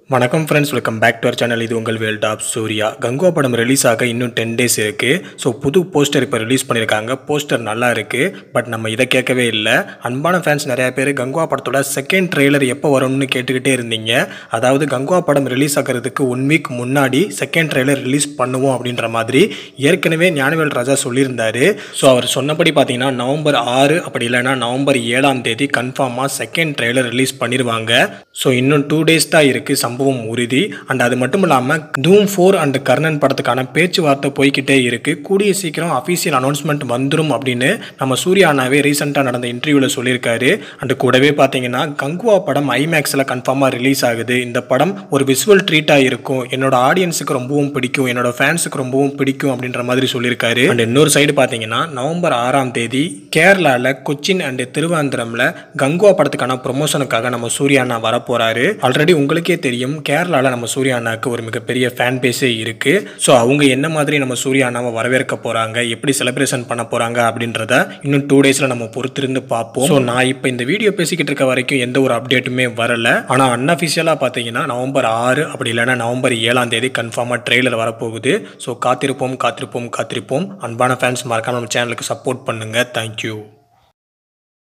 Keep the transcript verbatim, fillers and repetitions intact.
வணக்கம் friends, welcome back to our channel. இது உங்கள் வேல்ட் ஆஃப் சூர்யா. கங்குவா படம் ரிலீஸ் ஆக இன்னும் டென் டேஸ் இருக்குது. ஸோ புது போஸ்டர் இப்போ ரிலீஸ் பண்ணியிருக்காங்க. போஸ்டர் நல்லா இருக்குது, பட் நம்ம இதை கேட்கவே இல்லை. அன்பான ஃபேன்ஸ் நிறையா பேர் கங்குவா படத்தோட செகண்ட் ட்ரெய்லர் எப்போ வரும்னு கேட்டுக்கிட்டே இருந்தீங்க. அதாவது கங்குவா படம் ரிலீஸ் ஆகிறதுக்கு ஒன் வீக் முன்னாடி செகண்ட் ட்ரெய்லர் ரிலீஸ் பண்ணுவோம் அப்படின்ற மாதிரி ஏற்கனவே ஞானவேல் ராஜா சொல்லியிருந்தாரு. ஸோ அவர் சொன்னபடி பார்த்தீங்கன்னா நவம்பர் ஆறு அப்படி இல்லைன்னா நவம்பர் ஏழாம் தேதி கன்ஃபார்மாக செகண்ட் ட்ரெய்லர் ரிலீஸ் பண்ணிடுவாங்க. ஸோ இன்னும் டூ டேஸ் தான் இருக்குது, சம்பவம் உறுதி. அண்ட் அது மட்டும் இல்லாமல் தூம் ஃபோர் அண்ட் கர்ணன் படத்துக்கான பேச்சுவார்த்தை போய்கிட்டே இருக்கு. கூடிய சீக்கிரம் அஃபீஷியல் அனௌன்ஸ்மெண்ட் வந்துடும் அப்படின்னு நம்ம சூர்யா அண்ணாவே ரீசெண்டாக நடந்த இன்டர்வியூவில் சொல்லியிருக்காரு. அண்ட் கூடவே பார்த்தீங்கன்னா கங்குவா படம் ஐமேக்ஸில் கன்ஃபார்மாக ரிலீஸ் ஆகுது. இந்த படம் ஒரு விசுவல் ட்ரீட்டாக இருக்கும், என்னோட ஆடியன்ஸுக்கு ரொம்பவும் பிடிக்கும், என்னோட ஃபேன்ஸுக்கு ரொம்பவும் பிடிக்கும் அப்படின்ற மாதிரி சொல்லியிருக்காரு. அண்ட் இன்னொரு சைடு பார்த்தீங்கன்னா நவம்பர் ஆறாம் தேதி கேரளாவில் கொச்சின் அண்ட் திருவாந்திரமில் கங்குவா படத்துக்கான ப்ரொமோஷனுக்காக நம்ம சூர்யா அண்ணா வரப்போறாரு. ஆல்ரெடி உங்களுக்கே தெரியும் கேரளாவில் நம்ம சூர்யா அண்ணாவுக்கு ஒரு மிகப்பெரிய ஃபேன் பேஸே இருக்கு. ஸோ அவங்க என்ன மாதிரி நம்ம சூர்யா அண்ணாவை வரவேற்க போறாங்க, எப்படி செலிப்ரேஷன் பண்ண போறாங்க அப்படின்றத இன்னும் டூ டேஸ்ல நம்ம பொறுத்திருந்து பார்ப்போம். ஸோ நான் இப்போ இந்த வீடியோ பேசிக்கிட்டு இருக்க வரைக்கும் எந்த ஒரு அப்டேட்டுமே வரல. ஆனால் அன்அஃபிஷியலாக பார்த்தீங்கன்னா நவம்பர் ஆறு அப்படி இல்லைன்னா நவம்பர் ஏழாம் தேதி கன்ஃபார்மாக ட்ரெய்லர் வரப்போகுது. ஸோ காத்திருப்போம் காத்திருப்போம் காத்திருப்போம். அன்பான ஃபேன்ஸ் மறக்காம நம்ம சேனலுக்கு சப்போர்ட் பண்ணுங்க. தேங்க்யூ.